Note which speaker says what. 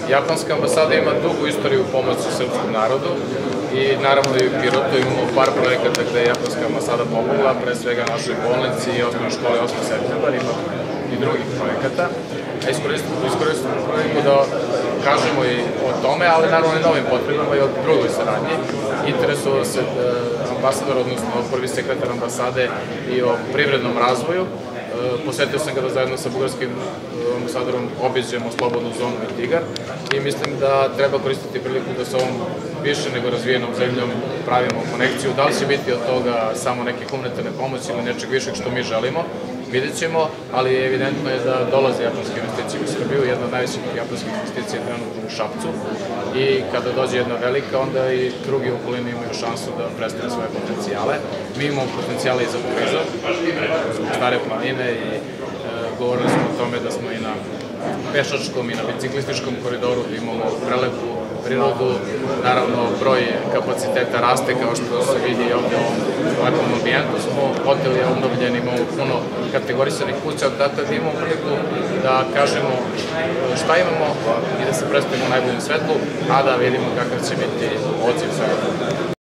Speaker 1: Japanska ambasada ima dugu istoriju pomoći srpskom narodu i naravno i u Pirotu imamo par projekata gde je Japanska ambasada pomogla, pre svega našoj bolnici i osnovnoj školi 8. septembar, ima i drugih projekata. Iskoristimo priliku da kažemo i o tome, ali naravno i novim potrebama i o drugoj saradnji. Interesovao se ambasador, odnosno prvi sekretar ambasade i o privrednom razvoju. Posetio sam ga da zajedno sa bugarskim ambasadorom obiđemo slobodnu zonu i Tigar i mislim da treba koristiti priliku da sa ovom više nego razvijenom zemljom pravimo konekciju. Da li će biti od toga samo neke humanitarne pomoći ili nečeg višeg što mi želimo, vidjet ćemo, ali evidentno je da dolaze japanske investicije u Srbiju, jedna od najvećih japanskih investicija je trenutno u Šapcu i kada dođe jedna velika, onda i drugi u okolini imaju šansu da predstave svoje potencijale. Mi imamo potencijale i za turizam, zbog Stare planine i govorili smo o tome da smo i na pešačkom i na biciklističkom koridoru, da imamo prelepu prirodu, naravno broj kapaciteta raste kao što se vidi ovdje u ovakvom ambijentu smo, hotel je obnovljen, imamo puno kategorisanih kuća, dakle da imamo priliku da kažemo šta imamo i da se predstavimo u najboljem svetlu, a da vidimo kakav će biti odziv svega.